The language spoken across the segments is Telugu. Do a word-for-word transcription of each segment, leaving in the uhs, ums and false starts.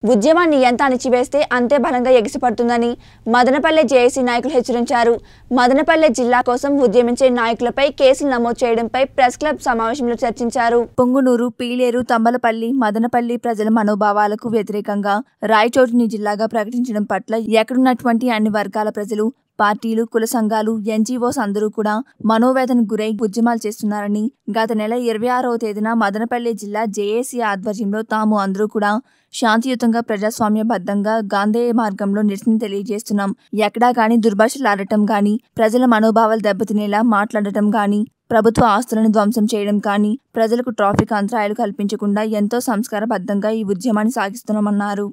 ఉద్యమాన్ని ఎంత అణిచివేస్తే అంతే బలంగా ఎగిసిపడుతుందని మదనపల్లె జేఏసీ నాయకులు హెచ్చరించారు. మదనపల్లె జిల్లా కోసం ఉద్యమించే నాయకులపై కేసులు నమోదు చేయడంపై ప్రెస్ క్లబ్ సమావేశంలో చర్చించారు. పొంగునూరు, పీలేరు, తంబలపల్లి, మదనపల్లి ప్రజల మనోభావాలకు వ్యతిరేకంగా రాయచోటిని జిల్లాగా ప్రకటించడం పట్ల ఎక్కడున్నటువంటి అన్ని వర్గాల ప్రజలు, పార్టీలు, కుల సంఘాలు, ఎన్జీఓస్ అందరూ కూడా మనోవేదనకు గురై ఉద్యమాలు చేస్తున్నారని గత నెల ఇరవై ఆరవ తేదీన మదనపల్లె జిల్లా జేఏసీ ఆధ్వర్యంలో తాము అందరూ కూడా శాంతియుతంగా ప్రజాస్వామ్యబద్ధంగా గాంధేయ మార్గంలో నిరసన తెలియజేస్తున్నాం. ఎక్కడా కానీ దుర్భాషలు ఆడటం కానీ, ప్రజల మనోభావాలు దెబ్బతినేలా మాట్లాడటం కానీ, ప్రభుత్వ ఆస్తులను ధ్వంసం చేయడం కానీ, ప్రజలకు ట్రాఫిక్ అంతరాయాలు కల్పించకుండా ఎంతో సంస్కారబద్ధంగా ఈ ఉద్యమాన్ని సాగిస్తున్నామన్నారు.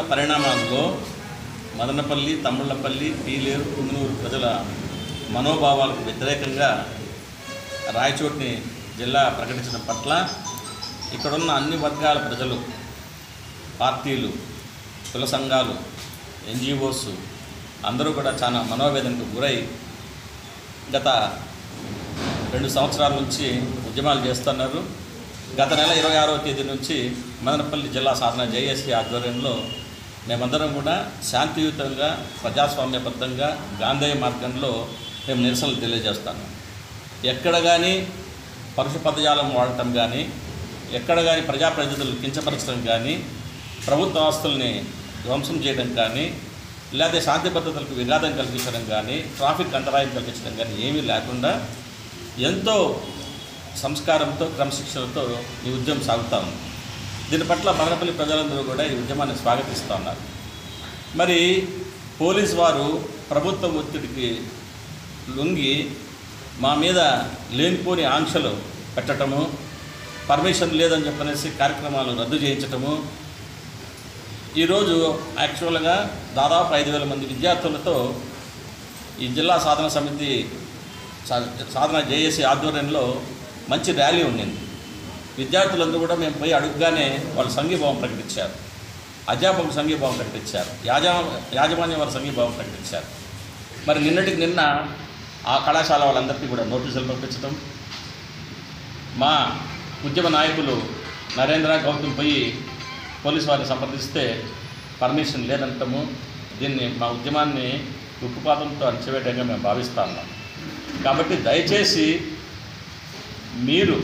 మదనపల్లి, తమ్మళ్ళపల్లి, పీలేరు, పుంగనూరు ప్రజల మనోభావాలకు వ్యతిరేకంగా రాయచోటిని జిల్లా ప్రకటించడం పట్ల ఇక్కడున్న అన్ని వర్గాల ప్రజలు, పార్టీలు, కుల సంఘాలు, ఎన్జిఓస్ అందరూ కూడా చాలా మనోవేదనకు గురై గత రెండు సంవత్సరాల నుంచి ఉద్యమాలు చేస్తున్నారు. గత నెల ఇరవై ఆరవ తేదీ నుంచి మదనపల్లి జిల్లా సాధన జేఏసీ ఆధ్వర్యంలో మేమందరం కూడా శాంతియుతంగా ప్రజాస్వామ్యబద్ధంగా గాంధేయ మార్గంలో మేము నిరసనలు తెలియజేస్తాము. ఎక్కడ కానీ పరుష పదజాలం వాడటం కానీ, ఎక్కడ కానీ ప్రజాప్రతినిధులు కించపరచడం కానీ, ప్రభుత్వ ఆస్తుల్ని ధ్వంసం చేయడం కానీ, లేదా శాంతి భద్రతలకు విఘాతం కల్పించడం కానీ, ట్రాఫిక్ అంతరాయం కల్పించడం కానీ ఏమీ లేకుండా ఎంతో సంస్కారంతో క్రమశిక్షణతో ఈ ఉద్యమం సాగుతూ ఉంది. దీని పట్ల మదనపల్లి ప్రజలందరూ కూడా ఈ ఉద్యమాన్ని స్వాగతిస్తూ ఉన్నారు. మరి పోలీస్ వారు ప్రభుత్వ ఒత్తిడికి లొంగి మా మీద లేనిపోని ఆంక్షలు పెట్టడము, పర్మిషన్ లేదని చెప్పనేసి కార్యక్రమాలు రద్దు చేయించటము, ఈరోజు యాక్చువల్గా దాదాపు ఐదు వేల మంది విద్యార్థులతో ఈ జిల్లా సాధన సమితి సాధన జేఏసీ ఆధ్వర్యంలో మంచి ర్యాలీ ఉండింది. విద్యార్థులందరూ కూడా మేము పోయి అడుగుగానే వాళ్ళు సంఘీభావం ప్రకటించారు, అధ్యాపకులు సంఘీభావం ప్రకటించారు, యాజా యాజమాన్యం వారు సంఘీభావం ప్రకటించారు. మరి నిన్నటికి నిన్న ఆ కళాశాల వాళ్ళందరికీ కూడా నోటీసులు పంపించడం, మా ఉద్యమ నాయకులు నరేంద్ర, గౌతమ్ పోయి పోలీసు వారిని సంప్రదిస్తే పర్మిషన్ లేదంటము, దీన్ని మా ఉద్యమాన్ని ఉక్కుపాతంతో అణచివేయడంగా మేము భావిస్తూ ఉన్నాం. కాబట్టి దయచేసి మీరు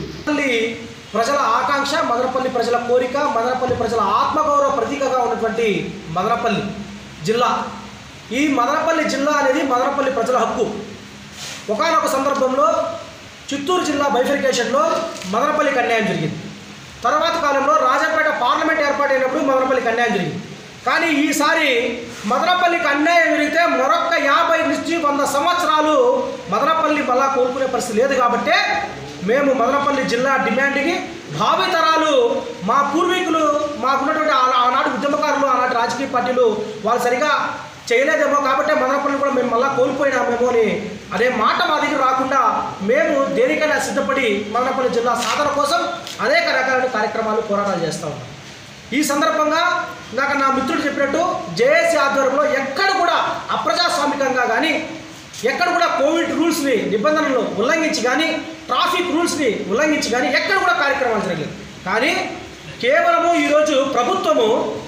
ప్రజల ఆకాంక్ష, మదనపల్లి ప్రజల కోరిక, మదనపల్లి ప్రజల ఆత్మగౌరవ ప్రతీకగా ఉన్నటువంటి మదనపల్లి జిల్లా, ఈ మదనపల్లి జిల్లా అనేది మదనపల్లి ప్రజల హక్కు. ఒకానొక సందర్భంలో చిత్తూరు జిల్లా బైఫర్కేషన్లో మదనపల్లికి అన్యాయం జరిగింది. తర్వాత కాలంలో రాజంపేట పార్లమెంట్ ఏర్పాటైనప్పుడు మదనపల్లికి అన్యాయం జరిగింది. కానీ ఈసారి మదనపల్లికి అన్యాయం జరిగితే మరొక యాభై నుంచి వంద సంవత్సరాలు మదనపల్లి మళ్ళా కోరుకునే పరిస్థితి లేదు. కాబట్టే మేము మదనపల్లి జిల్లా డిమాండ్కి భావితరాలు, మా పూర్వీకులు, మాకున్నటువంటి ఆనాటి ఉద్యమకారులు, ఆనాటి రాజకీయ పార్టీలు వాళ్ళు సరిగా చేయలేదేమో కాబట్టి మదనపల్లి కూడా మేము మళ్ళీ కోల్పోయినామేమో అని అదే మాట మా దగ్గర రాకుండా మేము దేనికైనా సిద్ధపడి మదనపల్లి జిల్లా సాధన కోసం అనేక రకాలైన కార్యక్రమాలు, పోరాటాలు చేస్తూ ఉన్నాం. ఈ సందర్భంగా నాకు నా మిత్రుడు చెప్పినట్టు జేఏసీ ఆధ్వర్యంలో ఎక్కడ కూడా అప్రజాస్వామికంగా కానీ, ఎక్కడ కూడా కోవిడ్ రూల్స్ని, నిబంధనలు ఉల్లంఘించి కానీ, ట్రాఫిక్ రూల్స్ని ఉల్లంఘించి కానీ ఎక్కడ కూడా కార్యక్రమాలు జరగలేదు. కానీ కేవలము ఈరోజు ప్రభుత్వము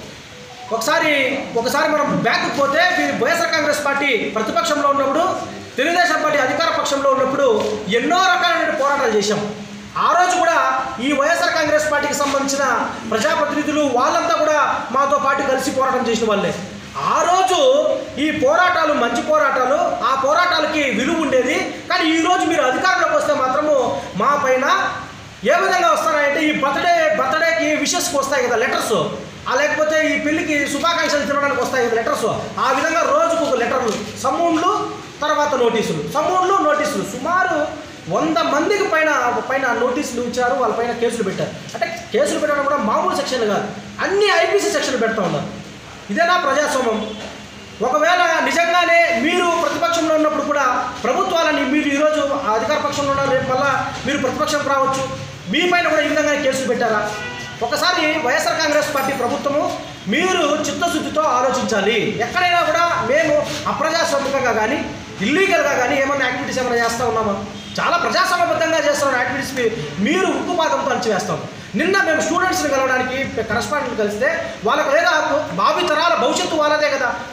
ఒకసారి ఒకసారి మనం బ్యాక్కి పోతే వైఎస్ఆర్ కాంగ్రెస్ పార్టీ ప్రతిపక్షంలో ఉన్నప్పుడు, తెలుగుదేశం పార్టీ అధికార పక్షంలో ఉన్నప్పుడు ఎన్నో రకాలైన పోరాటాలు చేశాం. ఆ రోజు కూడా ఈ వైఎస్ఆర్ కాంగ్రెస్ పార్టీకి సంబంధించిన ప్రజాప్రతినిధులు వాళ్ళంతా కూడా మాతో పాటు కలిసి పోరాటం చేసిన వాళ్ళే. ఆ రోజు ఈ పోరాటాలు మంచి పోరాటాలు, ఆ పోరాటాలకి విలువ ఉండేది. కానీ ఈరోజు మీరు అధికారంలోకి వస్తే మాత్రము మా పైన ఏ విధంగా వస్తారంటే ఈ బర్త్డే బర్త్డేకి విషెస్కి వస్తాయి కదా లెటర్స్, ఆ లేకపోతే ఈ పెళ్లికి శుభాకాంక్షలు తినడానికి వస్తాయి కదా లెటర్స్, ఆ విధంగా రోజుకు ఒక లెటర్లు, సమూన్లు, తర్వాత నోటీసులు, సమూన్లు, నోటీసులు, సుమారు వంద మందికి పైన పైన నోటీసులు ఇచ్చారు. వాళ్ళ పైన కేసులు పెట్టారు. అంటే కేసులు పెట్టడం కూడా మామూలు సెక్షన్లు కాదు, అన్ని ఐపీసీ సెక్షన్లు పెడతా ఉన్నారు. ఇదేనా ప్రజాస్వామ్యం? ఒకవేళ నిజంగానే మీరు ప్రతిపక్షంలో ఉన్నప్పుడు కూడా ప్రభుత్వాలని మీరు ఈరోజు అధికార పక్షంలో ఉన్నారు, రేపు మళ్ళా మీరు ప్రతిపక్షం రావచ్చు, మీ పైన కూడా ఈ విధంగానే కేసులు పెట్టారా? ఒకసారి వైఎస్ఆర్ కాంగ్రెస్ పార్టీ ప్రభుత్వము మీరు చిత్తశుద్ధితో ఆలోచించాలి. ఎక్కడైనా కూడా మేము అప్రజాస్వామికంగా కానీ, ఇల్లీగల్గా కానీ ఏమన్నా యాక్టివిటీస్ ఏమైనా చేస్తూ ఉన్నామా? చాలా ప్రజాస్వామ్యబద్ధంగా చేస్తున్న యాక్టివిటీస్కి మీరు ఉక్కుపాతంతో అణచివేస్తాం. నిన్న మేము స్టూడెంట్స్ని కలవడానికి కరస్పాండెంట్ కలిస్తే వాళ్ళకి లేదా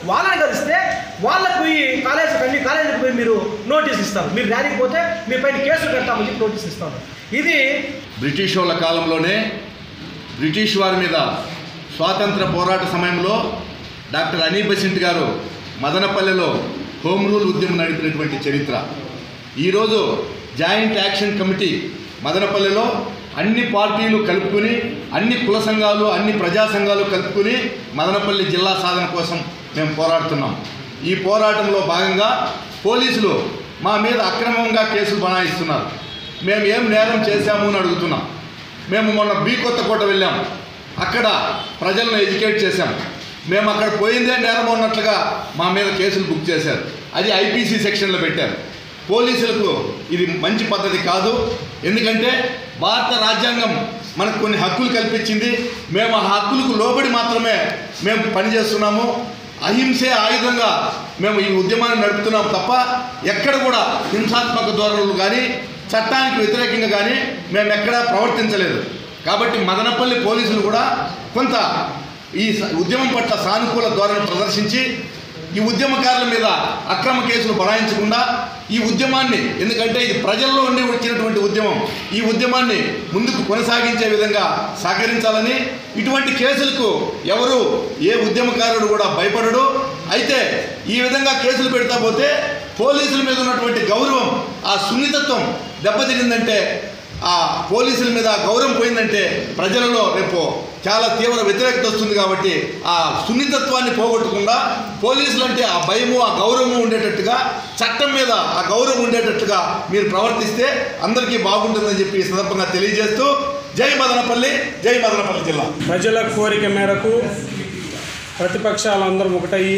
వాళ్ళని కలిస్తే వాళ్ళకు పోయి కాలేజీ అన్ని కాలేజీకి పోయి మీరు నోటీస్ ఇస్తారు, మీరు రానికపోతే మీ పైన కేసులు పెడతామని చెప్పి నోటీస్ ఇస్తారు. ఇది బ్రిటిష్ వాళ్ళ కాలంలోనే బ్రిటిష్ వారి మీద స్వాతంత్ర పోరాట సమయంలో డాక్టర్ అనీ బెసెంట్ గారు మదనపల్లెలో హోమ్ రూల్ ఉద్యమం నడిపినటువంటి చరిత్ర. ఈరోజు జాయింట్ యాక్షన్ కమిటీ మదనపల్లెలో అన్ని పార్టీలు కలుపుకుని, అన్ని కుల సంఘాలు, అన్ని ప్రజా సంఘాలు కలుపుకుని మదనపల్లి జిల్లా సాధన కోసం మేము పోరాడుతున్నాం. ఈ పోరాటంలో భాగంగా పోలీసులు మా మీద అక్రమంగా కేసులు బనాయిస్తున్నారు. మేము ఏం నేరం చేశాము అని అడుగుతున్నాం. మేము మొన్న బీ కొత్తకోట వెళ్ళాం, అక్కడ ప్రజలను ఎడ్యుకేట్ చేశాం. మేము అక్కడ పోయిందే నేరం ఉన్నట్లుగా మా మీద కేసులు బుక్ చేశారు. అది ఐపీసీ సెక్షన్లో పెట్టారు. పోలీసులకు ఇది మంచి పద్ధతి కాదు. ఎందుకంటే భారత రాజ్యాంగం మనకు కొన్ని హక్కులు కల్పించింది. మేము ఆ హక్కులకు లోబడి మాత్రమే మేము పనిచేస్తున్నాము. అహింసే ఆయుధంగా మేము ఈ ఉద్యమాన్ని నడుపుతున్నాం తప్ప ఎక్కడ కూడా హింసాత్మక ధోరణులు కానీ చట్టానికి వ్యతిరేకంగా కానీ మేము ఎక్కడా ప్రవర్తించలేదు. కాబట్టి మదనపల్లి పోలీసులు కూడా కొంత ఈ ఉద్యమం పట్ల సానుకూల ధోరణి ప్రదర్శించి ఈ ఉద్యమకారుల మీద అక్రమ కేసులు బనాయించకుండా ఈ ఉద్యమాన్ని, ఎందుకంటే ఇది ప్రజల్లో ఉండి వచ్చినటువంటి ఉద్యమం, ఈ ఉద్యమాన్ని ముందుకు కొనసాగించే విధంగా సహకరించాలని, ఇటువంటి కేసులకు ఎవరు ఏ ఉద్యమకారుడు కూడా భయపడడు. అయితే ఈ విధంగా కేసులు పెడతా పోతే పోలీసుల మీద ఉన్నటువంటి గౌరవం, ఆ సున్నితత్వం దెబ్బతిరిందంటే, ఆ పోలీసుల మీద గౌరవం పోయిందంటే ప్రజలలో రేపు చాలా తీవ్ర వ్యతిరేకత వస్తుంది. కాబట్టి ఆ సున్నితత్వాన్ని పోగొట్టకుండా పోలీసులు అంటే ఆ భయము, ఆ గౌరవము ఉండేటట్టుగా, చట్టం మీద ఆ గౌరవం ఉండేటట్టుగా మీరు ప్రవర్తిస్తే అందరికీ బాగుంటుందని చెప్పి ఈ సందర్భంగా తెలియజేస్తూ, జై మదనపల్లి, జై మదనపల్లి జిల్లా. ప్రజల కోరిక మేరకు ప్రతిపక్షాలందరం ఒకటయ్యి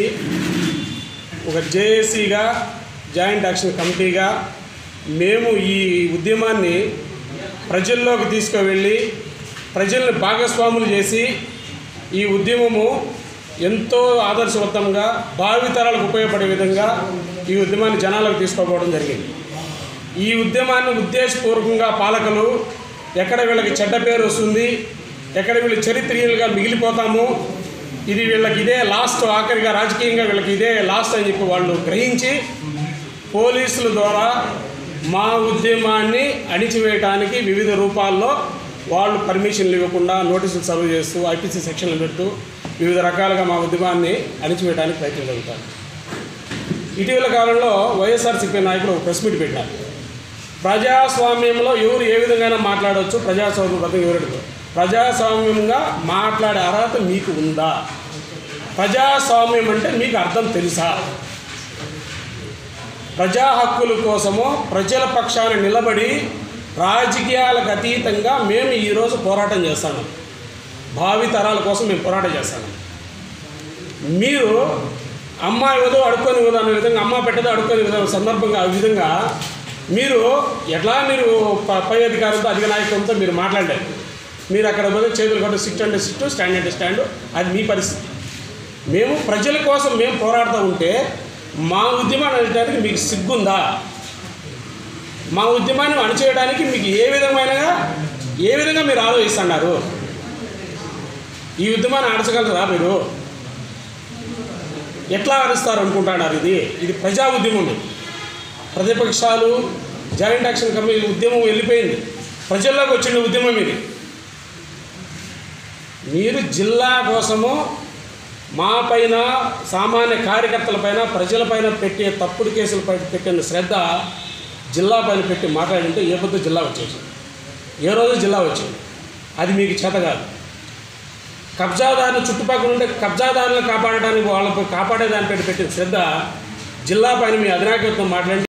ఒక జేఏసీగా, జాయింట్ యాక్షన్ కమిటీగా మేము ఈ ఉద్యమాన్ని ప్రజల్లోకి తీసుకువెళ్ళి ప్రజల్ని భాగస్వాములు చేసి ఈ ఉద్యమము ఎంతో ఆదర్శవంతంగా భావితరాలకు ఉపయోగపడే విధంగా ఈ ఉద్యమాన్ని జనాలకు తీసుకుపోవడం జరిగింది. ఈ ఉద్యమాన్ని ఉద్దేశపూర్వకంగా పాలకులు ఎక్కడ వీళ్ళకి చెడ్డ పేరు వస్తుంది, ఎక్కడ వీళ్ళు చరిత్రహీనులుగా మిగిలిపోతాము, ఇది వీళ్ళకి ఇదే లాస్ట్, ఆఖరిగా రాజకీయంగా వీళ్ళకి ఇదే లాస్ట్ అని చెప్పి వాళ్ళు గ్రహించి పోలీసుల ద్వారా మా ఉద్యమాన్ని అణిచివేయడానికి వివిధ రూపాల్లో వాళ్ళు పర్మిషన్లు ఇవ్వకుండా నోటీసులు సర్వ్ చేస్తూ ఐపీసీ సెక్షన్లు పెడుతూ వివిధ రకాలుగా మా ఉద్యమాన్ని అణిచివేయడానికి ప్రయత్నం జరుగుతారు. ఇటీవల కాలంలో వైఎస్ఆర్సీపీ నాయకులు ఒక ప్రెస్ మీట్ పెట్టారు. ప్రజాస్వామ్యంలో ఎవరు ఏ విధంగా మాట్లాడవచ్చు, ప్రజాస్వామ్యం బద్దం ఎవరు, ప్రజాస్వామ్యంగా మాట్లాడే అర్హత మీకు ఉందా, ప్రజాస్వామ్యం అంటే మీకు అర్థం తెలుసా, ప్రజా హక్కుల కోసము ప్రజల పక్షాన నిలబడి రాజకీయాలకు అతీతంగా మేము ఈరోజు పోరాటం చేస్తాము. భావి తరాల కోసం మేము పోరాటం చేస్తాము. మీరు అమ్మ ఇవ్వదు అడుక్కొని ఇవ్వదు అనే విధంగా, అమ్మ పెట్టదు అడుక్కొని విధంగా సందర్భంగా ఆ విధంగా మీరు ఎట్లా మీరు పై అధికారులతో అధిక నాయకులతో మీరు మాట్లాడారు. మీరు అక్కడ పోతే చేతులు కొట్టు, సిట్ అంటే సిట్టు, స్టాండ్ అంటే స్టాండ్, అది మీ పరిస్థితి. మేము ప్రజల కోసం మేము పోరాడుతూ ఉంటే మా ఉద్యమాన్ని అణచడానికి మీకు సిగ్గుందా? మా ఉద్యమాన్ని అణచేయడానికి మీకు ఏ విధమైన ఏ విధంగా మీరు ఆలోచిస్తున్నారు? ఈ ఉద్యమాన్ని అణచగలరా మీరు? ఎట్లా అరుస్తారు అనుకుంటున్నారు? ఇది ఇది ప్రజా ఉద్యమం. ప్రతిపక్షాలు, జాయింట్ యాక్షన్ కమిటీ ఉద్యమం వెళ్ళిపోయింది, ప్రజల్లోకి వచ్చిన ఉద్యమం ఇది. మీరు జిల్లా కోసము మా పైన, సామాన్య కార్యకర్తలపైన, ప్రజలపైన పెట్టే తప్పుడు కేసులపై పెట్టిన శ్రద్ధ జిల్లా పైన పెట్టి మాట్లాడింటే ఏ పొద్దు జిల్లా వచ్చేసింది, ఏ రోజు జిల్లా వచ్చింది. అది మీకు చేత కాదు. కబ్జాదారులు చుట్టుపక్కల ఉంటే కబ్జాదారులను కాపాడడానికి వాళ్ళపై కాపాడేదానిపై పెట్టిన శ్రద్ధ జిల్లా పైన మీ అధినాయకత్వం మాట్లాడి